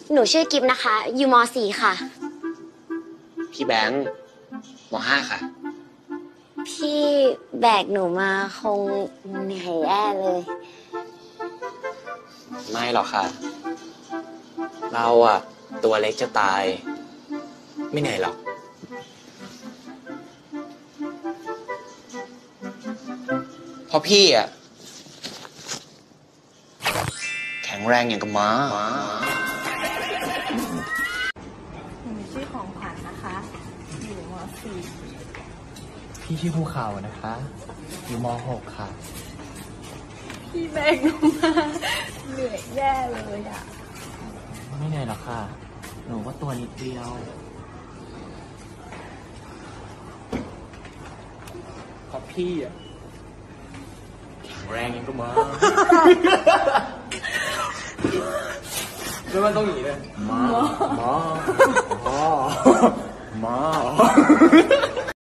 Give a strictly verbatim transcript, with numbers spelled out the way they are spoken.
หนูชื่อกิฟนะคะ อยู่ม สี่ ค่ะพี่แบงค์ม ห้า ค่ะพี่แบกหนูมาคงเหนื่อยแย่เลยไม่หรอกค่ะ เราอะตัวเล็กจะตาย ไม่เหนื่อยหรอก เพราะพี่อะแข็งแรงอย่างกับม้าหนูชื่อของขวัญนะคะ อยู่ม สี่พี่ชื่อภูเขานะคะ อยู่ม หก ค่ะพี่แบกหนูมาเหนื่อยแย่เลยอ่ะไม่เหนื่อยหรอกค่ะ หนูก็ตัวนิดเดียวเพราะพี่อะแข็งแรงยังก็มาแล้วมันต้องอย่างนี้เลยมามามามา